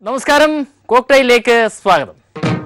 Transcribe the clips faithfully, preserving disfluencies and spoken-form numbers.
നമസ്കാരം, കോക്ടെയിലേക്ക് സ്വാഗതം.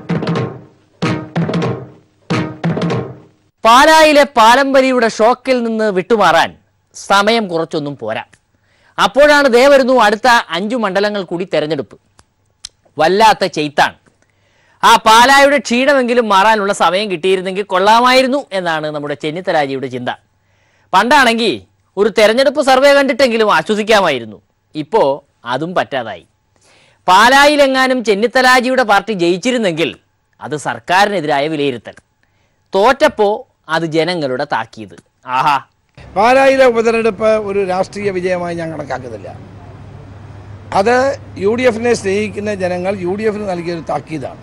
പാലായിലെ പാലംവലിയുടെ ഷോക്കിൽ നിന്ന് വിട്ടുമാറാൻ സമയം കുറച്ചൊന്നും പോരാ. അപ്പോഴാണ് ദേ വരുന്നു അടുത്ത അഞ്ചു മണ്ഡലങ്ങൾ കൂടി തെരഞ്ഞെടുപ്പ്. വല്ലാത്ത ചെയ്ത്താണ്. ആ പാലായുടെ ക്ഷീണമെങ്കിലും മാറാനുള്ള സമയം കിട്ടിയിരുന്നെങ്കിൽ കൊള്ളാമായിരുന്നു എന്നാണ് നമ്മുടെ ചെന്നിത്തലാജിയുടെ ചിന്ത. പണ്ടാണെങ്കിൽ ഒരു തെരഞ്ഞെടുപ്പ് സർവേ കണ്ടിട്ടെങ്കിലും ആശ്വസിക്കാമായിരുന്നു. ഇപ്പോൾ അതും പറ്റാതായി. പാലായിലെങ്ങാനും ചെന്നിത്തലാജിയുടെ പാർട്ടി ജയിച്ചിരുന്നെങ്കിൽ അത് സർക്കാരിനെതിരായ വിലയിരുത്തൽ, തോറ്റപ്പോൾ അത് ജനങ്ങളുടെ താക്കീത്. ആഹാ, പാലായിലെ ഉപതെരഞ്ഞെടുപ്പ് ഒരു രാഷ്ട്രീയ വിജയമായി ഞാൻ കണക്കാക്കുന്നില്ല. അത് യു ഡി എഫിനെ സ്നേഹിക്കുന്ന ജനങ്ങൾ യു ഡി എഫിന് നൽകിയൊരു താക്കീതാണ്.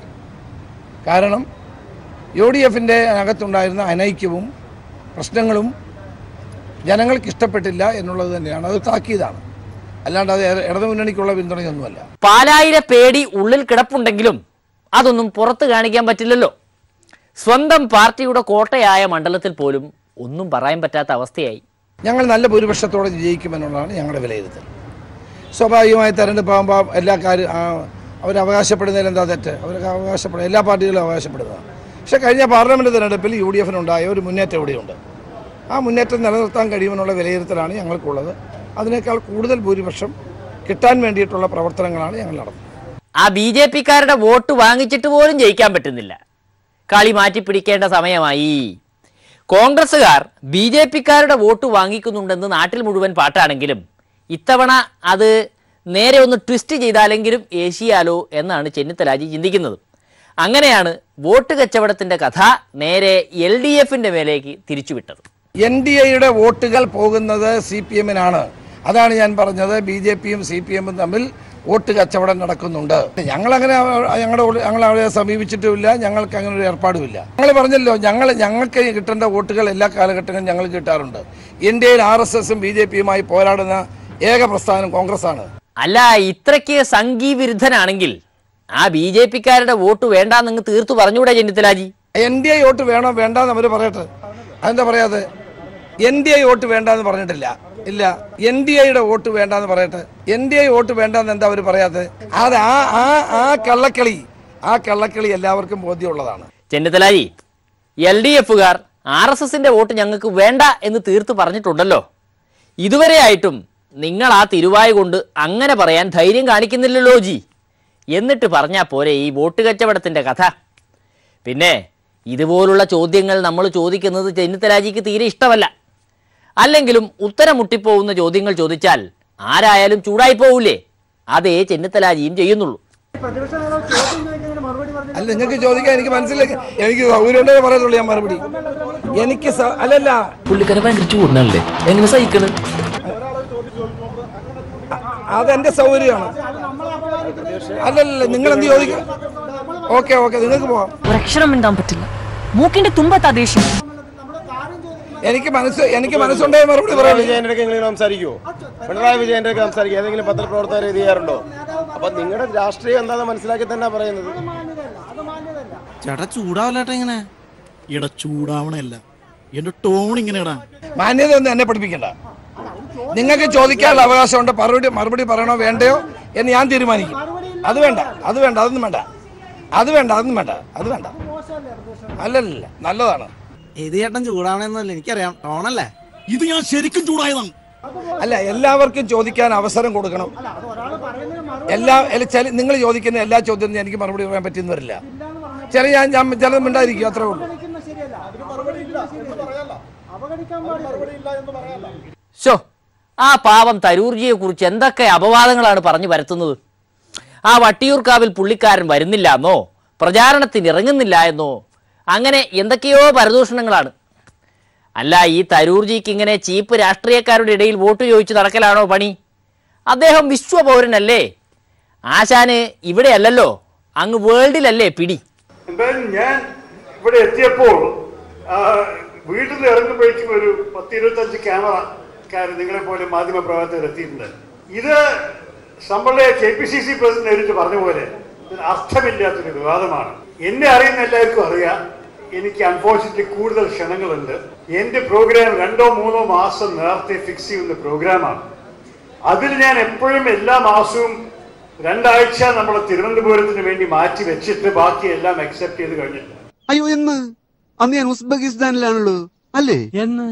കാരണം യു ഡി എഫിൻ്റെ അകത്തുണ്ടായിരുന്ന അനൈക്യവും പ്രശ്നങ്ങളും ജനങ്ങൾക്ക് ഇഷ്ടപ്പെട്ടില്ല എന്നുള്ളത് തന്നെയാണ്. അത് താക്കീതാണ്, അല്ലാണ്ട് അത് ഇടതുമുന്നണിക്കുള്ള പിന്തുണയൊന്നുമല്ല. പാലായിലെ പേടി ഉള്ളിൽ കിടപ്പുണ്ടെങ്കിലും അതൊന്നും പുറത്ത് കാണിക്കാൻ പറ്റില്ലല്ലോ. സ്വന്തം പാർട്ടിയുടെ കോട്ടയായ മണ്ഡലത്തിൽ പോലും ഒന്നും പറയാൻ പറ്റാത്ത അവസ്ഥയായി. ഞങ്ങൾ നല്ല ഭൂരിപക്ഷത്തോടെ ജയിക്കുമെന്നുള്ളതാണ് ഞങ്ങളുടെ വിലയിരുത്തൽ. സ്വാഭാവികമായി തെരഞ്ഞെടുപ്പാകുമ്പോൾ എല്ലാ കാര്യം അവർ അവകാശപ്പെടുന്നതിൽ എന്താ തെറ്റ്? അവർക്ക് അവകാശപ്പെടുക, എല്ലാ പാർട്ടികളും അവകാശപ്പെടുന്നതാണ്. പക്ഷേ കഴിഞ്ഞ പാർലമെൻറ്റ് തെരഞ്ഞെടുപ്പിൽ യു ഡി എഫിനുണ്ടായ ഒരു മുന്നേറ്റം ഇവിടെയുണ്ട്. ആ മുന്നേറ്റം നിലനിർത്താൻ കഴിയുമെന്നുള്ള വിലയിരുത്തലാണ് ഞങ്ങൾക്കുള്ളത്. അതിനേക്കാൾ കൂടുതൽ ഭൂരിപക്ഷം കിട്ടാൻ വേണ്ടിയിട്ടുള്ള പ്രവർത്തനങ്ങളാണ് ഞങ്ങൾ നടത്തുന്നത്. ആ ബി ജെ പിക്കാരുടെ വോട്ട് വാങ്ങിച്ചിട്ട് പോലും ജയിക്കാൻ പറ്റുന്നില്ല. കളി മാറ്റിപ്പിടിക്കേണ്ട സമയമായി. കോൺഗ്രസ്സുകാർ ബി ജെ പിക്കാരുടെ വോട്ട് വാങ്ങിക്കുന്നുണ്ടെന്ന് നാട്ടിൽ മുഴുവൻ പാട്ടാണെങ്കിലും ഇത്തവണ അത് നേരെ ഒന്ന് ട്വിസ്റ്റ് ചെയ്താലെങ്കിലും ഏശിയാലോ എന്നാണ് ചെന്നിത്തലാജി ചിന്തിക്കുന്നത്. അങ്ങനെയാണ് വോട്ട് കച്ചവടത്തിൻ്റെ കഥ നേരെ എൽ ഡി എഫിൻ്റെ മേലേക്ക് തിരിച്ചുവിട്ടത്. എൻ ഡി എയുടെ വോട്ടുകൾ പോകുന്നത് സി പി എമ്മിനാണ്. അതാണ് ഞാൻ പറഞ്ഞത്. ബി ജെ പിയും സി പി എമ്മും തമ്മിൽ വോട്ട് കച്ചവടം നടക്കുന്നുണ്ട്. ഞങ്ങളങ്ങനെ ഞങ്ങളുടെ ഞങ്ങൾ അവരെ സമീപിച്ചിട്ടുമില്ല, ഞങ്ങൾക്ക് അങ്ങനെ ഒരു ഏർപ്പാടുമില്ല. ഞങ്ങൾ പറഞ്ഞല്ലോ, ഞങ്ങൾ ഞങ്ങൾക്ക് കിട്ടേണ്ട വോട്ടുകൾ എല്ലാ കാലഘട്ടങ്ങളിലും ഞങ്ങൾ കിട്ടാറുണ്ട്. ഇന്ത്യയിൽ ആർ എസ് എസും ബി ജെ പിയുമായി പോരാടുന്ന ഏക പ്രസ്ഥാനം കോൺഗ്രസ് ആണ്. അല്ല, ഇത്രയ്ക്ക് സംഘീ വിരുദ്ധനാണെങ്കിൽ ആ ബി ജെ പിക്കാരുടെ വോട്ട് വേണ്ടാന്ന് തീർത്തു പറഞ്ഞുകൂടെ Chennithala ji? N D A vote വേണോ വേണ്ടാന്ന് അവർ പറയട്ടെ. അതെന്താ പറയാതെ? എൻ ഡി എ വോട്ട് വേണ്ടാന്ന് പറഞ്ഞിട്ടില്ല. ഇല്ല, എൻ ഡി എയുടെ വോട്ട് വേണ്ടാന്ന് പറയട്ടെ. എൻ ഡി എ വോട്ട് വേണ്ടാന്ന് എന്താ അവർ പറയാതെ? അത് ആ ആ ആ കള്ളക്കളി ആ കള്ളക്കളി എല്ലാവർക്കും ബോധ്യമുള്ളതാണ്. ചെന്നിത്തലാജി, എൽ ഡി എഫുകാർ ആർ എസ് എസിന്റെ വോട്ട് ഞങ്ങൾക്ക് വേണ്ട എന്ന് തീർത്ത് പറഞ്ഞിട്ടുണ്ടല്ലോ. ഇതുവരെയായിട്ടും നിങ്ങൾ ആ തിരുവായ കൊണ്ട് അങ്ങനെ പറയാൻ ധൈര്യം കാണിക്കുന്നില്ലല്ലോ ജി. എന്നിട്ട് പറഞ്ഞാൽ പോരെ ഈ വോട്ട് കച്ചവടത്തിൻ്റെ കഥ? പിന്നെ ഇതുപോലുള്ള ചോദ്യങ്ങൾ നമ്മൾ ചോദിക്കുന്നത് ചെന്നിത്തലാജിക്ക് തീരെ ഇഷ്ടമല്ല. അല്ലെങ്കിലും ഉത്തരം മുട്ടിപ്പോകുന്ന ചോദ്യങ്ങൾ ചോദിച്ചാൽ ആരായാലും ചൂടായി പോവില്ലേ? അതേ ചെന്നിത്തലാജിയും ചെയ്യുന്നുള്ളൂ. അല്ല, നിങ്ങൾക്ക് ചോദിക്കാൻ എനിക്ക് മനസ്സിലാക്കി, എനിക്ക് സൗകര്യം ഉണ്ടെങ്കിൽ പറയുന്നുള്ളൂ ഞാൻ മറുപടി. എനിക്ക് അല്ലല്ല, പുള്ളിക്കാരെ ഭയങ്കര ചൂടിനല്ലേ, എങ്ങനെ സഹിക്കണം? അതെന്റെ സൗകര്യമാണ്. അല്ലല്ല, നിങ്ങൾ എന്ത് ചോദിക്കും? ഓക്കെ ഓക്കെ നിങ്ങൾക്ക് പോവാം. ഒരക്ഷരം മിണ്ടാൻ പറ്റില്ല. മൂക്കിന്റെ തുമ്പത്താ ദേഷ്യം. എനിക്ക് മനസ്സ് എനിക്ക് മനസ്സുണ്ടായ മറുപടി പറയാം. വിജയന്റെ സംസാരിക്കുമോ? പിണറായി വിജയന്റെ സംസാരിക്കും? ഏതെങ്കിലും പത്രപ്രവർത്തകർ ഇത് ചെയ്യാറുണ്ടോ? അപ്പൊ നിങ്ങളുടെ രാഷ്ട്രീയം എന്താണെന്ന് മനസ്സിലാക്കി തന്നെ പറയുന്നത്. ചേട്ടാ ചൂടാവല്ലേട്ടാ, ഇങ്ങനെ ഇട ചൂടാവണല്ല, എന്റെ ടോൺ ഇങ്ങനെ ഇടാ. മാന്യത ഒന്നും എന്നെ പഠിപ്പിക്കണ്ട. നിങ്ങൾക്ക് ചോദിക്കാനുള്ള അവകാശമുണ്ട്. മറുപടി മറുപടി പറയണോ വേണ്ടയോ എന്ന് ഞാൻ തീരുമാനിക്കും. അത് വേണ്ട അത് വേണ്ട അതൊന്നും വേണ്ട അത് വേണ്ട അതൊന്നും വേണ്ട അത് വേണ്ട അല്ലല്ല, നല്ലതാണ്. ഏത് ചേട്ടൻ ചൂടാവണെന്നല്ല എനിക്കറിയാം, ടോണല്ലേ ഇത്. ഞാൻ ശരിക്കും ചൂടായതാണ്. അല്ല, എല്ലാവർക്കും ചോദിക്കാൻ അവസരം കൊടുക്കണം. എല്ലാ നിങ്ങൾ ചോദിക്കുന്ന എല്ലാ ചോദ്യത്തിനും എനിക്ക് മറുപടി പറയാൻ പറ്റിയെന്ന് വരില്ല. ചില ഞാൻ ഞാൻ ചിലത് മിണ്ടായിരിക്കും, അത്രേ ഉള്ളൂ. ശോ, ആ പാവം തരൂർജിയെ കുറിച്ച് എന്തൊക്കെ അപവാദങ്ങളാണ് പറഞ്ഞു പരത്തുന്നത്. ആ വട്ടിയൂർക്കാവിൽ പുള്ളിക്കാരൻ വരുന്നില്ല എന്നോ പ്രചാരണത്തിന് ഇറങ്ങുന്നില്ല എന്നോ അങ്ങനെ എന്തൊക്കെയോ പരദൂഷണങ്ങളാണ്. അല്ല, ഈ തരൂർജിക്ക് ഇങ്ങനെ ചീപ്പ് രാഷ്ട്രീയക്കാരുടെ ഇടയിൽ വോട്ട് ചോദിച്ച് നടക്കലാണോ പണി? അദ്ദേഹം വിശ്വപൗരനല്ലേ? ആശാന് ഇവിടെ അല്ലല്ലോ, അങ്ങ് വേൾഡിലല്ലേ പിടി. എന്തായാലും ഞാൻ ഇവിടെ എത്തിയപ്പോൾ വീട്ടിൽ നിന്ന് ഇറങ്ങുമ്പോഴേക്കും ഒരു പത്ത് ഇരുപത്തഞ്ച് ക്യാമറക്കാർ നിങ്ങളെ പോലെ മാധ്യമ പ്രവർത്തകർ എത്തിയിട്ടുണ്ട്. ഇത് നമ്മളുടെ K P C C president നേരിട്ട് പറഞ്ഞ പോലെ ഇത് അർത്ഥമില്ലാത്തൊരു വിവാദമാണ്. എന്നെ അറിയുന്ന എല്ലാവർക്കും അറിയാം, എനിക്ക് അൺഫോർച്യുനേറ്റ്ലി കൂടുതൽ ക്ഷണങ്ങളുണ്ട്. എൻ്റെ പ്രോഗ്രാം രണ്ടോ മൂന്നോ മാസം നേരത്തെ ഫിക്സ് ചെയ്യുന്ന പ്രോഗ്രാമാണ്. അതിൽ ഞാൻ എപ്പോഴും എല്ലാ മാസവും രണ്ടാഴ്ച നമ്മൾ തിരുവനന്തപുരത്തിന് വേണ്ടി മാറ്റി വെച്ചിട്ട് ബാക്കിയെല്ലാം അക്സെപ്റ്റ് ചെയ്ത് കഴിഞ്ഞിട്ട്. അയ്യോ, എന്ന്? അന്ന് ഞാൻ ഉസ്ബെക്കിസ്ഥാനിലാണല്ലോ അല്ലേ? എന്ന്?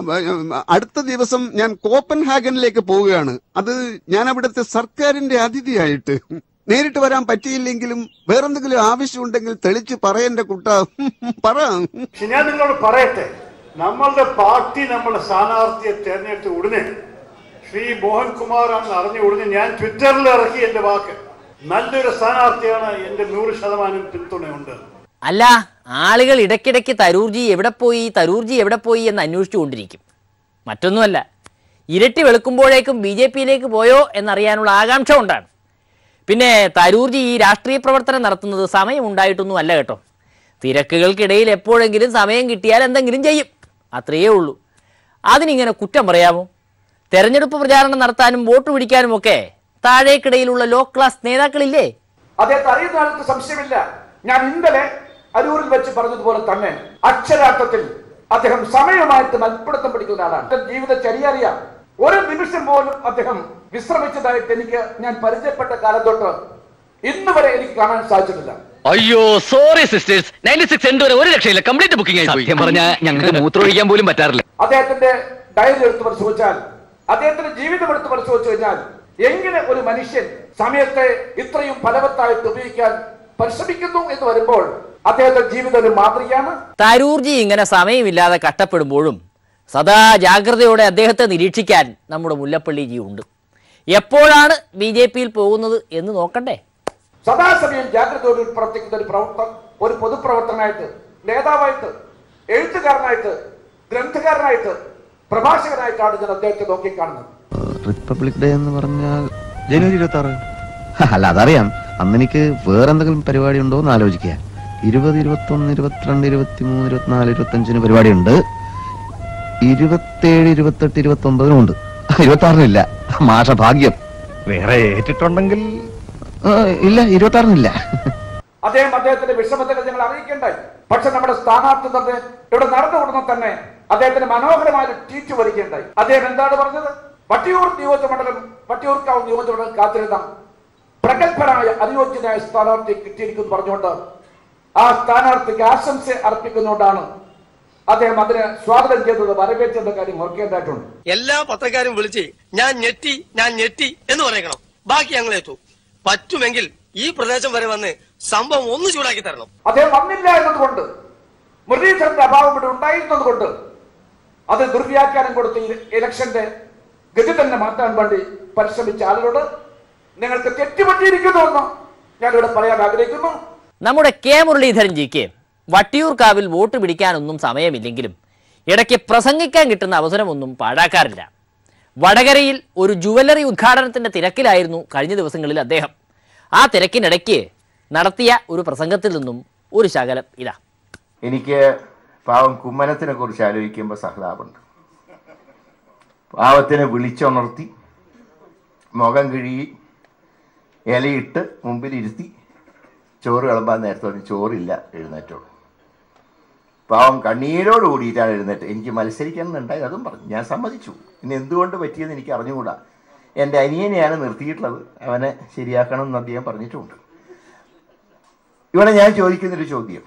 അടുത്ത ദിവസം ഞാൻ കോപ്പൻഹാഗനിലേക്ക് പോവുകയാണ്. അത് ഞാൻ അവിടുത്തെ സർക്കാരിന്റെ അതിഥിയായിട്ട്. നേരിട്ട് വരാൻ പറ്റിയില്ലെങ്കിലും വേറെന്തെങ്കിലും ആവശ്യമുണ്ടെങ്കിൽ തെളിച്ച് പറയന്റെ കുട്ട പറ. ഞാൻ നിങ്ങളോട് പറയട്ടെ, നമ്മളുടെ പാർട്ടി നമ്മുടെ സ്ഥാനാർത്ഥിയെ തെരഞ്ഞെടുത്ത ഉടനെ ശ്രീ മോഹൻകുമാറാണെന്ന് അറിഞ്ഞ ഉടനെ ഞാൻ ട്വിറ്ററിൽ ഇറക്കി എന്റെ വാക്ക്, നല്ലൊരു സ്ഥാനാർത്ഥിയാണ്, എന്റെ നൂറ് ശതമാനം പിന്തുണയുണ്ട്. അല്ല, ആളുകൾ ഇടയ്ക്കിടയ്ക്ക് തരൂർജി എവിടെ പോയി തരൂർജി എവിടെ പോയി എന്ന് അന്വേഷിച്ചു കൊണ്ടിരിക്കും. മറ്റൊന്നുമല്ല, ഇരട്ടി വെളുക്കുമ്പോഴേക്കും ബി ജെ പിയിലേക്ക് പോയോ എന്നറിയാനുള്ള ആകാംക്ഷ കൊണ്ടാണ്. പിന്നെ തരൂർജി ഈ രാഷ്ട്രീയ പ്രവർത്തനം നടത്തുന്നത് സമയം ഉണ്ടായിട്ടൊന്നും അല്ല കേട്ടോ. തിരക്കുകൾക്കിടയിൽ എപ്പോഴെങ്കിലും സമയം കിട്ടിയാൽ എന്തെങ്കിലും ചെയ്യും, അത്രയേ ഉള്ളൂ. അതിനിങ്ങനെ കുറ്റം പറയാമോ? തെരഞ്ഞെടുപ്പ് പ്രചാരണം നടത്താനും വോട്ട് പിടിക്കാനും ഒക്കെ താഴേക്കിടയിലുള്ള ലോ ക്ലാസ് നേതാക്കളില്ലേ? അദ്ദേഹത്തെ അറിയുന്ന ആൾക്ക് സംശയമില്ല. ഞാൻ ഇന്നലെ അരൂരിൽ വെച്ച് പറഞ്ഞതുപോലെ തന്നെ അക്ഷരാർത്ഥത്തിൽ അദ്ദേഹം സമയമായിട്ട് മൽപ്പിടുത്തം പിടിക്കുന്ന ആളാണ്. ജീവിതചര്യ അറിയാം. ഒരു നിമിഷം പോലും അദ്ദേഹം വിശ്രമിച്ചതായിട്ട് എനിക്ക് ഞാൻ പരിചയപ്പെട്ട കാലം തൊട്ട് ഇന്ന് വരെ എനിക്ക് കാണാൻ സാധിച്ചിട്ടില്ല. അയ്യോ sorry sisters, ninety six end വരെ ഒരു രക്ഷയില്ല, കംപ്ലീറ്റ് ബുക്കിംഗ് ആയി. സത്യം പറഞ്ഞാൽ ഞങ്ങൾക്ക് മൂത്രമൊഴിക്കാൻ പോലും പറ്റാറില്ല. അദ്ദേഹത്തിന്റെ ഡയറി എടുത്ത് പരിശോധിച്ചാൽ, അദ്ദേഹത്തിന്റെ ജീവിതം എടുത്ത് പരിശോധിച്ചു കഴിഞ്ഞാൽ എങ്ങനെ ഒരു മനുഷ്യൻ സമയത്തെ ഇത്രയും ഫലവത്തായിട്ട് ഉപയോഗിക്കാൻ പരിശ്രമിക്കുന്നു എന്ന് വരുമ്പോൾ അദ്ദേഹത്തിന്റെ ജീവിതം ഒരു മാതൃകയാണ്. തരൂർജി ഇങ്ങനെ സമയമില്ലാതെ കഷ്ടപ്പെടുമ്പോഴും സദാ ജാഗ്രതയോടെ അദ്ദേഹത്തെ നിരീക്ഷിക്കാൻ നമ്മുടെ മുല്ലപ്പള്ളിജി ഉണ്ട്. എപ്പോഴാണ് ബി ജെ പിയിൽ പോകുന്നത് എന്ന് നോക്കണ്ടേ? സദാസമയം ജാഗ്രതയോടെ പ്രവർത്തിക്കുന്ന ഒരു പ്രവർത്തന ഒരു പൊതുപ്രവർത്തനായിട്ട്, നേതാവായിട്ട്, എഴുത്തുകാരനായിട്ട്, ഗ്രന്ഥകാരനായിട്ട്, പ്രഭാഷകനായിട്ടാണ് ഞാൻ അദ്ദേഹത്തെ നോക്കിക്കാണുന്നത്. റിപ്പബ്ലിക് ഡേ എന്ന് പറഞ്ഞാൽ ജനുവരി ഇരുപത്തി ആറ് അല്ല, അതറിയാം. അന്ന് എനിക്ക് വേറെന്തെങ്കിലും പരിപാടി ഉണ്ടോ എന്ന് ആലോചിക്കുക. ഇരുപത് ഇരുപത്തി ഒന്ന് ഇരുപത്തിരണ്ട് ഇരുപത്തി മൂന്ന് ഇരുപത്തിനാല് ഇരുപത്തഞ്ചിന് പരിപാടിയുണ്ട്. ഇരുപത്തേഴ് ഇരുപത്തെട്ട് ഇരുപത്തി ഒമ്പതിനും ഉണ്ട്. ഇരുപത്തി ആറിനില്ല. മാഷ ഭാഗ്യം. വേറെ ഏറ്റിട്ടുണ്ടെങ്കിൽ ഇല്ല, ഇരുപത്തി ആറിനില്ല. അദ്ദേഹം അദ്ദേഹത്തിന്റെ വിഷമതകൾ ഞങ്ങൾ അറിയിക്കേണ്ടായി. പക്ഷെ നമ്മുടെ സ്ഥാനാർത്ഥി തന്നെ ഇവിടെ നടന്നു കൊടുക്കുന്ന തന്നെ അദ്ദേഹത്തിന് മനോഹരമായ ട്വീറ്റ് വരികയുണ്ടായി. അദ്ദേഹം എന്താണ് പറഞ്ഞത്? വട്ടിയൂർ നിയോജകമണ്ഡലം വട്ടിയൂർക്കാവ് നിയോജകമണ്ഡലം കാത്തിരുന്ന പ്രഗത്ഭനായ അനുയോജ്യനായ സ്ഥാനാർത്ഥി കിട്ടിയിരിക്കുന്നു പറഞ്ഞുകൊണ്ട് ആ സ്ഥാനാർത്ഥിക്ക് ആശംസ അർപ്പിക്കുന്നതുകൊണ്ടാണ് അദ്ദേഹം അതിനെ സ്വാഗതം ചെയ്തത്, വരവേറ്റെന്ന കാര്യം ഓർക്കേണ്ടതായിട്ടുണ്ട്. എല്ലാ പത്രക്കാരും വിളിച്ച് ഞാൻ ഞെട്ടി ഞാൻ ഞെട്ടി എന്ന് പറയണം. ബാക്കി ഞങ്ങൾ എത്തു. പറ്റുമെങ്കിൽ ഈ പ്രദേശം വരെ വന്ന് സംഭവം ഒന്ന് ചൂടാക്കി തരണം. അദ്ദേഹം വന്നില്ല എന്നതുകൊണ്ട്, മുരളീധരന്റെ അഭാവം ഇവിടെ ഉണ്ടായിരുന്നത് കൊണ്ട് അത് ദുർവ്യാഖ്യാനം കൊടുത്ത് ഇലക്ഷന്റെ ഗതി തന്നെ മാറ്റാൻ വേണ്ടി പരിശ്രമിച്ച ആളുകളോട് നിങ്ങൾക്ക് തെറ്റുപറ്റിയിരിക്കുന്നുവെന്ന് ഞാനിവിടെ പറയാൻ ആഗ്രഹിക്കുന്നു. നമ്മുടെ കെ മുരളീധരൻ ജിക്ക് വട്ടിയൂർക്കാവിൽ വോട്ട് പിടിക്കാനൊന്നും സമയമില്ലെങ്കിലും ഇടയ്ക്ക് പ്രസംഗിക്കാൻ കിട്ടുന്ന അവസരമൊന്നും പാഴാക്കാറില്ല. വടകരയിൽ ഒരു ജുവലറി ഉദ്ഘാടനത്തിന്റെ തിരക്കിലായിരുന്നു കഴിഞ്ഞ ദിവസങ്ങളിൽ അദ്ദേഹം. ആ തിരക്കിനിടയ്ക്ക് നടത്തിയ ഒരു പ്രസംഗത്തിൽ നിന്നും ഒരു ശകലം ഇതാ. എനിക്ക് പാവം കുമ്മനത്തിനെ കുറിച്ച് ആലോചിക്കുമ്പോൾ സഹതാപമുണ്ട്. പാവത്തിനെ വിളിച്ചുണർത്തി മുഖം കിഴുകി ഇലയിട്ട് മുമ്പിലിരുത്തി ചോറ് വിളമ്പാൻ നേരത്തെ പറഞ്ഞു ചോറില്ല, എഴുന്നേറ്റോളൂ. പാവം കണ്ണീരോട് കൂടിയിട്ടാണ് എഴുന്നേറ്റ്. എനിക്ക് മത്സരിക്കണം എന്നുണ്ടായി, അതും പറഞ്ഞു. ഞാൻ സമ്മതിച്ചു. ഇനി എന്തുകൊണ്ട് പറ്റിയെന്ന് എനിക്ക് അറിഞ്ഞുകൂടാ. എൻ്റെ അനിയനെയാണ് നിർത്തിയിട്ടുള്ളത്, അവനെ ശരിയാക്കണം എന്ന് അദ്ദേഹം പറഞ്ഞിട്ടുമുണ്ട്. ഇവിടെ ഞാൻ ചോദിക്കുന്നൊരു ചോദ്യം,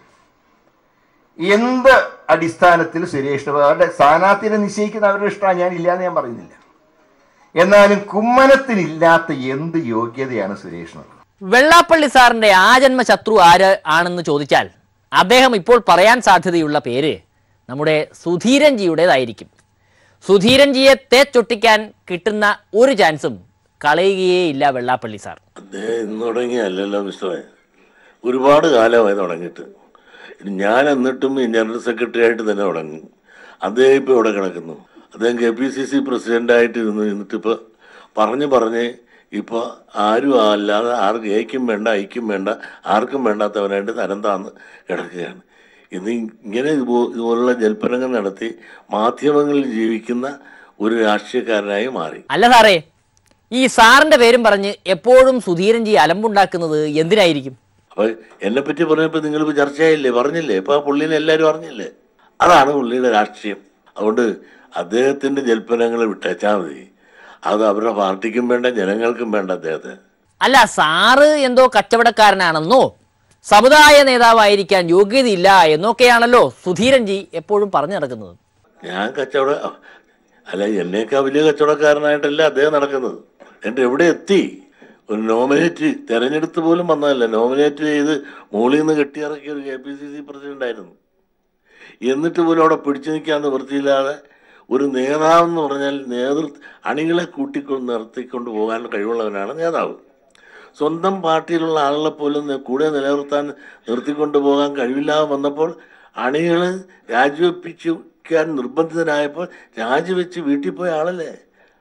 എന്ത് അടിസ്ഥാനത്തിൽ സുരേഷ് അവരുടെ സ്ഥാനാർത്ഥിനെ നിശ്ചയിക്കുന്ന അവരുടെ ഇഷ്ടമാണ്, ഞാൻ ഇല്ലയെന്ന് ഞാൻ പറയുന്നില്ല. എന്നാലും കുമ്മനത്തിനില്ലാത്ത എന്ത് യോഗ്യതയാണ് സുരേഷിനുള്ളത്? വെള്ളാപ്പള്ളി സാറിന്റെ ആജന്മ ശത്രു ആര് ആണെന്ന് ചോദിച്ചാൽ അദ്ദേഹം ഇപ്പോൾ പറയാൻ സാധ്യതയുള്ള പേര് നമ്മുടെ സുധീരൻ ജിയുടേതായിരിക്കും. സുധീരൻ ജിയെ തേച്ചൊട്ടിക്കാൻ കിട്ടുന്ന ഒരു ചാൻസും കളയുകയേ ഇല്ല വെള്ളാപ്പള്ളി സാർ. അദ്ദേഹം ഇന്ന് തുടങ്ങിയല്ലോ മിസ്റ്ററെ, ഒരുപാട് കാലമായി തുടങ്ങിയിട്ട്. ഞാൻ എന്നിട്ടും ഈ ജനറൽ സെക്രട്ടറി ആയിട്ട് തന്നെ തുടങ്ങി. അദ്ദേഹം ഇപ്പോൾ ഇവിടെ കിടക്കുന്നു. അദ്ദേഹം കെ പി സി സി പ്രസിഡൻ്റായിട്ട് ഇരുന്ന് ഇരുന്നിട്ട് ഇപ്പോൾ പറഞ്ഞ് പറഞ്ഞ് ഇപ്പോൾ ആരും അല്ലാതെ ആർക്കും ഏക്കും വേണ്ട ഐക്കും വേണ്ട ആർക്കും വേണ്ടാത്തവനായിട്ട് തരം താന്ന് കിടക്കുകയാണ്. ഇന്ന് ഇങ്ങനെ ഇതുപോലുള്ള ജൽപ്പനങ്ങൾ നടത്തി മാധ്യമങ്ങളിൽ ജീവിക്കുന്ന ഒരു രാഷ്ട്രീയക്കാരനായി മാറി. അല്ല സാറേ, ഈ സാറിന്റെ പേരും പറഞ്ഞ് എപ്പോഴും സുധീരൻ ജി അലമ്പുണ്ടാക്കുന്നത് എന്തിനായിരിക്കും? അപ്പൊ എന്നെ പറ്റി പറഞ്ഞപ്പോൾ നിങ്ങളിപ്പോൾ ചർച്ചയായില്ലേ, പറഞ്ഞില്ലേ, ഇപ്പൊ ആ പുള്ളിനെ എല്ലാവരും അറിഞ്ഞില്ലേ? അതാണ് പുള്ളിയുടെ രാഷ്ട്രീയം. അതുകൊണ്ട് അദ്ദേഹത്തിന്റെ ജൽപ്പനങ്ങൾ വിട്ടേച്ചാൽ മതി. അത് അവരുടെ പാർട്ടിക്കും വേണ്ട, ജനങ്ങൾക്കും വേണ്ട അദ്ദേഹത്തെ. അല്ല, സാറ് എന്തോ കച്ചവടക്കാരനാണെന്നോ സമുദായ നേതാവായിരിക്കാൻ യോഗ്യതയില്ല എന്നൊക്കെയാണല്ലോ സുധീരൻജി എപ്പോഴും പറഞ്ഞു നടക്കുന്നത്. ഞാൻ കച്ചവട അല്ല, എന്നേക്കാ വലിയ കച്ചവടക്കാരനായിട്ടല്ല അദ്ദേഹം നടക്കുന്നത്. എന്നിട്ട് എവിടെ എത്തി? ഒരു നോമിനേറ്റ് തെരഞ്ഞെടുത്ത് പോലും വന്നതല്ല, നോമിനേറ്റ് ചെയ്ത് മുകളിൽ നിന്ന് കെട്ടിയിറക്കിയ ഒരു K P C C president ആയിരുന്നു. എന്നിട്ട് പോലും അവിടെ പിടിച്ചു നിൽക്കാൻ നിവൃത്തിയില്ലാതെ ഒരു നേതാവെന്ന് പറഞ്ഞാൽ നേതൃ അണികളെ കൂട്ടിക്കൊണ്ട് നിർത്തിക്കൊണ്ട് പോകാൻ കഴിവുള്ളവനാണ് നേതാവ്. സ്വന്തം പാർട്ടിയിലുള്ള ആളുകളെ പോലും കൂടെ നിലനിർത്താൻ നിർത്തിക്കൊണ്ട് പോകാൻ കഴിവില്ലാതെ വന്നപ്പോൾ അണികൾ രാജിവെപ്പിക്കാൻ നിർബന്ധിതനായപ്പോൾ രാജിവെച്ച് വീട്ടിൽ പോയ ആളല്ലേ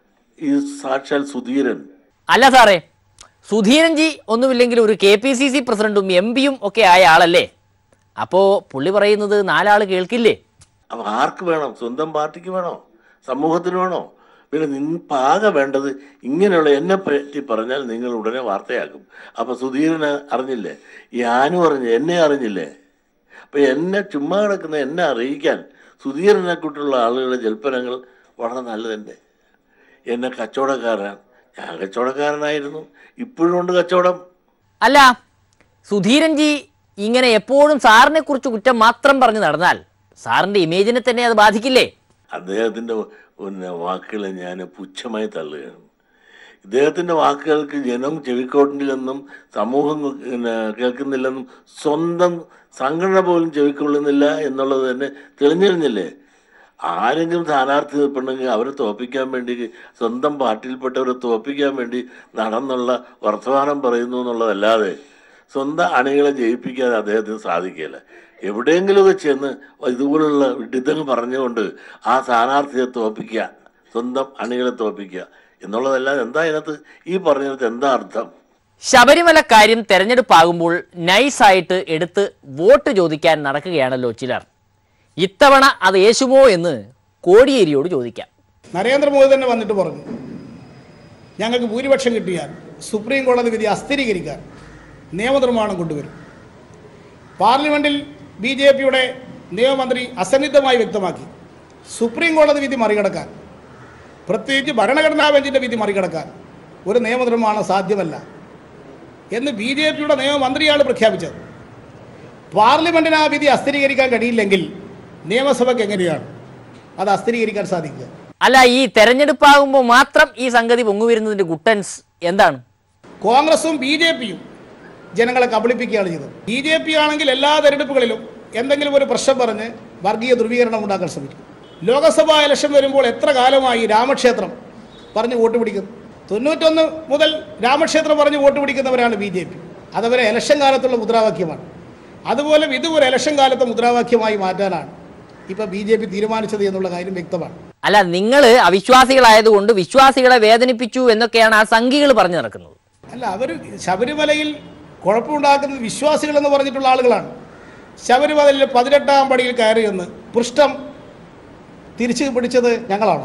ഈ സാക്ഷാൽ സുധീരൻ. അല്ല സാറേ, സുധീരൻജി ഒന്നുമില്ലെങ്കിൽ ഒരു കെ പി സി സി പ്രസിഡന്റും എം പിയും ഒക്കെ ആയ ആളല്ലേ? അപ്പോ പുള്ളി പറയുന്നത് നാലാള് കേൾക്കില്ലേ? അപ്പൊ ആർക്ക് വേണം? സ്വന്തം പാർട്ടിക്ക് വേണോ? സമൂഹത്തിന് വേണോ? പിന്നെ നിങ്ങൾക്ക് ആകെ വേണ്ടത് ഇങ്ങനെയുള്ള എന്നെ പറ്റി പറഞ്ഞാൽ നിങ്ങൾ ഉടനെ വാർത്തയാക്കും. അപ്പൊ സുധീരന് അറിഞ്ഞില്ലേ? ഈ ആനു അറിഞ്ഞ് എന്നെ അറിഞ്ഞില്ലേ? അപ്പൊ എന്നെ ചുമ്മാ കിടക്കുന്ന എന്നെ അറിയിക്കാൻ സുധീരനെ കൂട്ടുള്ള ആളുകളുടെ ജൽപ്പനങ്ങൾ വളരെ നല്ലതന്നെ. എന്നെ കച്ചവടക്കാരൻ, ഞാൻ കച്ചവടക്കാരനായിരുന്നു, ഇപ്പോഴും ഉണ്ട് കച്ചവടം. അല്ല, സുധീരൻജി ഇങ്ങനെ എപ്പോഴും സാറിനെ കുറിച്ച് കുറ്റം മാത്രം പറഞ്ഞു നടന്നാൽ സാറിന്റെ ഇമേജിനെ തന്നെ അത് ബാധിക്കില്ലേ? അദ്ദേഹത്തിന്റെ പിന്നെ വാക്കുകളെ ഞാൻ പുച്ഛമായി തള്ളുകയാണ്. ഇദ്ദേഹത്തിന്റെ വാക്കുകൾക്ക് ജനം ചെവിക്കോട്ടില്ലെന്നും സമൂഹം പിന്നെ കേൾക്കുന്നില്ലെന്നും സ്വന്തം സംഘടന പോലും ചെവിക്കൊള്ളുന്നില്ല എന്നുള്ളത് തന്നെ തെളിഞ്ഞിരുന്നില്ലേ? ആരെങ്കിലും സ്ഥാനാർത്ഥി നിൽപ്പുണ്ടെങ്കിൽ അവരെ തോൽപ്പിക്കാൻ വേണ്ടി, സ്വന്തം പാർട്ടിയിൽപ്പെട്ടവരെ തോൽപ്പിക്കാൻ വേണ്ടി നടന്നുള്ള വർത്തമാനം പറയുന്നു എന്നുള്ളതല്ലാതെ സ്വന്തം അണികളെ ജയിപ്പിക്കാൻ അദ്ദേഹത്തിന് സാധിക്കില്ല. എവിടെയെങ്കിലുമൊക്കെ ചെന്ന് ഇതുപോലുള്ള വിഡിത്തങ്ങൾ പറഞ്ഞുകൊണ്ട് ആ സ്ഥാനാർത്ഥിയെ തോൽപ്പിക്കുക, സ്വന്തം അണികളെ തോൽപ്പിക്കുക എന്നുള്ളതല്ലാതെ എന്താ ഇതിനകത്ത് ഈ പറഞ്ഞത് എന്താ അർത്ഥം? ശബരിമല കാര്യം തെരഞ്ഞെടുപ്പാകുമ്പോൾ നൈസായിട്ട് എടുത്ത് വോട്ട് ചോദിക്കാൻ നടക്കുകയാണല്ലോ ചിലർ. ഇത്തവണ അത് യേശുമോ എന്ന് കോടിയേരിയോട് ചോദിക്കാം. നരേന്ദ്രമോദി തന്നെ വന്നിട്ട് പറഞ്ഞു, ഞങ്ങൾക്ക് ഭൂരിപക്ഷം കിട്ടിയാൽ സുപ്രീം കോടതി വിധി അസ്ഥിരീകരിക്കാൻ നിയമനിർമ്മാണം കൊണ്ടുവരും. പാർലമെന്റിൽ ബി ജെ പിയുടെ നിയമമന്ത്രി അസന്നിഗ്ധമായി വ്യക്തമാക്കി, സുപ്രീം കോടതി വിധി മറികടക്കാൻ, പ്രത്യേകിച്ച് ഭരണഘടനാ ബെഞ്ചിൻ്റെ വിധി മറികടക്കാൻ ഒരു നിയമനിർമ്മാണം സാധ്യമല്ല എന്ന് ബി ജെ പിയുടെ നിയമമന്ത്രിയാണ് പ്രഖ്യാപിച്ചത്. പാർലമെന്റിന് ആ വിധി അസ്ഥിരീകരിക്കാൻ കഴിയില്ലെങ്കിൽ നിയമസഭയ്ക്ക് എങ്ങനെയാണ് അത് അസ്ഥിരീകരിക്കാൻ സാധിക്കുക? അല്ല, ഈ തെരഞ്ഞെടുപ്പാകുമ്പോൾ മാത്രം ഈ സംഗതി പൊങ്ങുവരുന്നതിന്റെ ഗുട്ടൻസ് എന്താണ്? കോൺഗ്രസും ബി ജെ പിയും ജനങ്ങളെ കബളിപ്പിക്കുകയാണ് ചെയ്തത്. ബി ജെ പി ആണെങ്കിൽ എല്ലാ തെരഞ്ഞെടുപ്പുകളിലും എന്തെങ്കിലും ഒരു പ്രശ്നം പറഞ്ഞ് വർഗീയ ധ്രുവീകരണം ഉണ്ടാക്കാൻ ശ്രമിക്കും. ലോക്സഭാ ഇലക്ഷൻ വരുമ്പോൾ എത്ര കാലമായി രാമക്ഷേത്രം പറഞ്ഞ് വോട്ട് പിടിക്കുന്നു? തൊണ്ണൂറ്റൊന്ന് മുതൽ രാമക്ഷേത്രം പറഞ്ഞ് വോട്ട് പിടിക്കുന്നവരാണ് ബി ജെ പി. അതവരെ ഇലക്ഷൻ കാലത്തുള്ള മുദ്രാവാക്യമാണ്. അതുപോലെ ഇത് ഒരു ഇലക്ഷൻ കാലത്തെ മുദ്രാവാക്യമായി മാറ്റാനാണ് ഇപ്പൊ ബി ജെ പി തീരുമാനിച്ചത് എന്നുള്ള കാര്യം വ്യക്തമാണ്. അല്ല, നിങ്ങൾ അവിശ്വാസികളായതുകൊണ്ട് വിശ്വാസികളെ വേദനിപ്പിച്ചു എന്നൊക്കെയാണ് ആ സംഘികൾ പറഞ്ഞു നടക്കുന്നത്. അല്ല, അവർ ശബരിമലയിൽ കുഴപ്പമുണ്ടാക്കുന്നത് വിശ്വാസികൾ എന്ന് പറഞ്ഞിട്ടുള്ള ആളുകളാണ്. ശബരിമലയിൽ പതിനെട്ടാം പടിയിൽ കയറി എന്ന് പൃഷ്ഠം തിരിച്ചു പിടിച്ചത് ഞങ്ങളാണ്.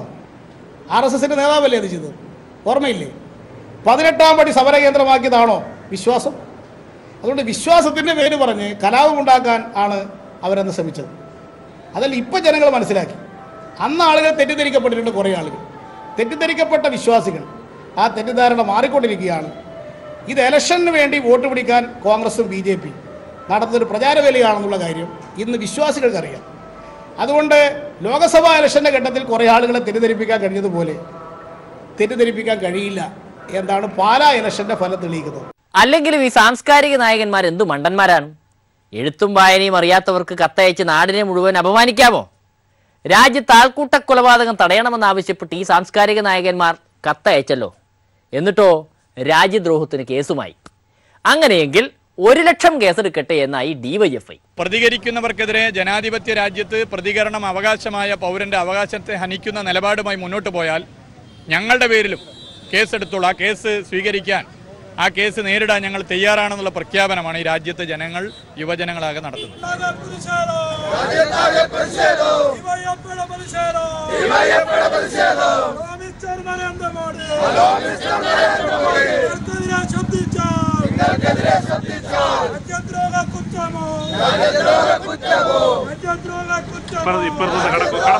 ആർ എസ് എസിന്റെ നേതാവല്ലേ അത് ചെയ്തത്? ഓർമ്മയില്ലേ? പതിനെട്ടാം പടി സമരകേന്ദ്രമാക്കിയതാണോ വിശ്വാസം? അതുകൊണ്ട് വിശ്വാസത്തിൻ്റെ പേര് പറഞ്ഞ് കലാപമുണ്ടാക്കാൻ ആണ് അവരന്ന് ശ്രമിച്ചത്. അതല്ല ഇപ്പം ജനങ്ങൾ മനസ്സിലാക്കി. അന്ന് ആളുകൾ തെറ്റിദ്ധരിക്കപ്പെട്ടിട്ടുണ്ട്, കുറേ ആളുകൾ തെറ്റിദ്ധരിക്കപ്പെട്ട വിശ്വാസികൾ. ആ തെറ്റിദ്ധാരണ മാറിക്കൊണ്ടിരിക്കുകയാണ്. ഇത് ഇലക്ഷന് വേണ്ടി വോട്ട് പിടിക്കാൻ കോൺഗ്രസും ബി ജെ പി നടത്തുന്നൊരു പ്രചാരവേലയാണെന്നുള്ള കാര്യം ഇന്ന് വിശ്വാസികൾക്കറിയാം. അതുകൊണ്ട് ലോക്സഭാ ഇലക്ഷൻ്റെ ഘട്ടത്തിൽ കുറേ ആളുകളെ തെറ്റിദ്ധരിപ്പിക്കാൻ കഴിഞ്ഞതുപോലെ തെറ്റിദ്ധരിപ്പിക്കാൻ കഴിയില്ല എന്നാണ് പാലാ ഇലക്ഷൻ്റെ ഫലം തെളിയിക്കുന്നത്. അല്ലെങ്കിലും ഈ സാംസ്കാരിക നായകന്മാർ എന്തു മണ്ടന്മാരാണ്. എഴുത്തും വായനയും അറിയാത്തവർക്ക് കത്തയച്ച് നാടിനെ മുഴുവൻ അപമാനിക്കാമോ? രാജ്യത്ത് ആൾക്കൂട്ട കൊലപാതകം തടയണമെന്നാവശ്യപ്പെട്ട് ഈ സാംസ്കാരിക നായകന്മാർ കത്തയച്ചല്ലോ. എന്നിട്ടോ രാജ്യദ്രോഹത്തിന് കേസുമായി. അങ്ങനെയെങ്കിൽ ഒരു ലക്ഷം കേസെടുക്കട്ടെ എന്നായി ഡിവൈഎഫ്ഐ. പ്രതികരിക്കുന്നവർക്കെതിരെ ജനാധിപത്യ രാജ്യത്ത് പ്രതികരണം അവകാശമായ പൗരന്റെ അവകാശത്തെ ഹനിക്കുന്ന നിലപാടുമായി മുന്നോട്ട് പോയാൽ ഞങ്ങളുടെ പേരിലും കേസെടുത്തോളൂ. ആ കേസ് സ്വീകരിക്കാൻ, ആ കേസ് നേരിടാൻ ഞങ്ങൾ തയ്യാറാണെന്നുള്ള പ്രഖ്യാപനമാണ് ഈ രാജ്യത്തെ ജനങ്ങൾ, യുവജനങ്ങളാകെ നടത്തുന്നത്.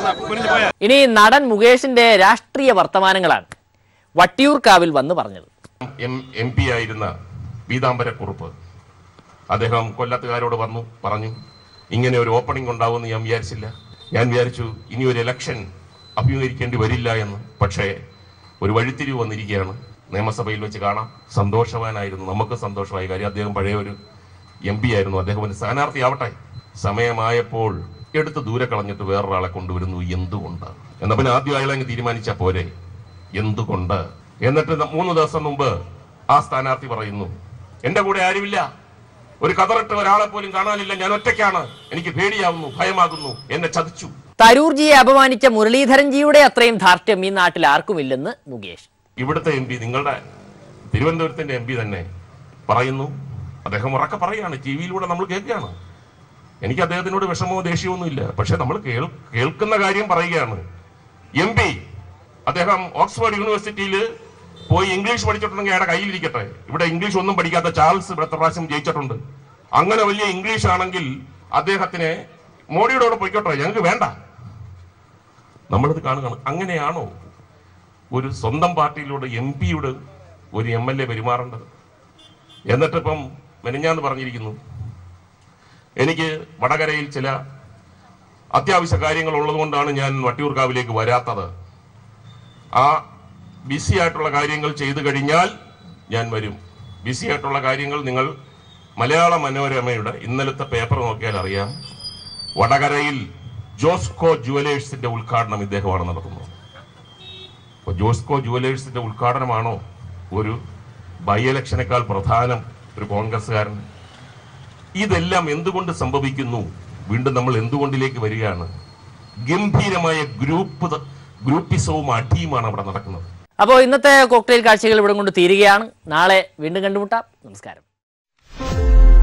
ഇനി നടൻ മുകേഷിന്റെ രാഷ്ട്രീയ വർത്തമാനങ്ങളാണ് വട്ടിയൂർക്കാവിൽ വന്ന് പറഞ്ഞത്. എം എം പി ആയിരുന്ന പീതാംബരക്കുറുപ്പ് അദ്ദേഹം കൊല്ലത്തുകാരോട് വന്നു പറഞ്ഞു, ഇങ്ങനെ ഒരു ഓപ്പണിംഗ് ഉണ്ടാവുമെന്ന് ഞാൻ വിചാരിച്ചില്ല. ഞാൻ വിചാരിച്ചു ഇനി ഒരു ഇലക്ഷൻ അഭിമുഖീകരിക്കേണ്ടി വരില്ല എന്ന്. പക്ഷേ ഒരു വഴിത്തിരിവ് വന്നിരിക്കുകയാണ്. നിയമസഭയിൽ വെച്ച് കാണാം. സന്തോഷവാനായിരുന്നു, നമുക്ക് സന്തോഷമായി. കാര്യം അദ്ദേഹം പഴയ ഒരു എം പി ആയിരുന്നു. അദ്ദേഹം ഒരു സ്ഥാനാർത്ഥിയാവട്ടെ. സമയമായപ്പോൾ എടുത്ത് ദൂരെ കളഞ്ഞിട്ട് വേറൊരാളെ കൊണ്ടുവരുന്നു. എന്തുകൊണ്ട്? എന്നാ പിന്നെ ആദ്യം അയാളെ അങ്ങ് തീരുമാനിച്ചാൽ പോരെ? എന്തുകൊണ്ട്? എന്നിട്ട് മൂന്ന് ദിവസം മുമ്പ് ആ സ്ഥാനാർത്ഥി പറയുന്നു, എന്റെ കൂടെ ആരുമില്ല, ഒരു കതറിട്ട് ഒരാളെ പോലും കാണാനില്ല, ഞാൻ ഒറ്റയ്ക്കാണ്, എനിക്ക് പേടിയാവുന്നു, ഭയമാകുന്നു, എന്നെ ചതിച്ചു. തരൂർജിയെ അപമാനിച്ച മുരളീധരൻജിയുടെ അത്രയും ധാർഷ്ട്യം ഈ നാട്ടിൽ ആർക്കുമില്ലെന്ന് മുകേഷ്. ഇവിടുത്തെ എം പി, നിങ്ങളുടെ തിരുവനന്തപുരത്തിന്റെ എം പി തന്നെ പറയുന്നു. അദ്ദേഹം ഉറക്കെ പറയാണ്, ടി വിയിലൂടെ നമ്മൾ കേൾക്കുകയാണ്. എനിക്ക് അദ്ദേഹത്തിനോട് വിഷമോ ദേഷ്യമൊന്നും ഇല്ല. പക്ഷെ നമ്മൾ കേൾക്കുന്ന കാര്യം പറയുകയാണ്. എം പി അദ്ദേഹം ഓക്സ്ഫോർഡ് യൂണിവേഴ്സിറ്റിയിൽ പോയി ഇംഗ്ലീഷ് പഠിച്ചിട്ടുണ്ടെങ്കിൽ അയാളുടെ കയ്യിലിരിക്കട്ടെ. ഇവിടെ ഇംഗ്ലീഷ് ഒന്നും പഠിക്കാത്ത ചാൾസ് ഇവിടെ പ്രാവശ്യം ജയിച്ചിട്ടുണ്ട്. അങ്ങനെ വലിയ ഇംഗ്ലീഷ് ആണെങ്കിൽ അദ്ദേഹത്തിനെ മോഡിയോടെ പൊയ്ക്കോട്ടെ, ഞങ്ങൾക്ക് വേണ്ട. നമ്മളിത് കാണുകയാണ്. അങ്ങനെയാണോ ഒരു സ്വന്തം പാർട്ടിയിലൂടെ എം പിയുടെ ഒരു എം എൽ എ പെരുമാറേണ്ടത്? എന്നിട്ടിപ്പം മെനഞ്ഞാന്ന് പറഞ്ഞിരിക്കുന്നു, എനിക്ക് വടകരയിൽ ചില അത്യാവശ്യ കാര്യങ്ങൾ ഉള്ളതുകൊണ്ടാണ് ഞാൻ വട്ടിയൂർക്കാവിലേക്ക് വരാത്തത്. ആ ബിസി ആയിട്ടുള്ള കാര്യങ്ങൾ ചെയ്തു കഴിഞ്ഞാൽ ഞാൻ വരും. ബിസി ആയിട്ടുള്ള കാര്യങ്ങൾ നിങ്ങൾ മലയാള മനോരമയുടെ ഇന്നലത്തെ പേപ്പർ നോക്കിയാൽ അറിയാം. വടകരയിൽ ജോസ്കോ ജുവലേഴ്സിന്റെ ഉദ്ഘാടനം ഇദ്ദേഹമാണ് നടത്തുന്നത്. അപ്പോൾ ജോസ്കോ ജുവലേഴ്സിന്റെ ഉദ്ഘാടനമാണോ ഒരു ബൈ ഇലക്ഷനേക്കാൾ പ്രധാനം ഒരു കോൺഗ്രസ്സുകാരൻ? ഇതെല്ലാം എന്തുകൊണ്ട് സംഭവിക്കുന്നു? വീണ്ടും നമ്മൾ എന്തുകൊണ്ടിലേക്ക് വരികയാണ്? ഗംഭീരമായ ഗ്രൂപ്പ് ഗ്രൂപ്പിസവും അടിയുമാണ് അവിടെ നടക്കുന്നത്. അപ്പോൾ ഇന്നത്തെ കോക്ടെയിൽ കാഴ്ചകൾ ഇവിടെ കൊണ്ട് തീരുകയാണ്. നാളെ വീണ്ടും കണ്ടുമുട്ടാം. നമസ്കാരം.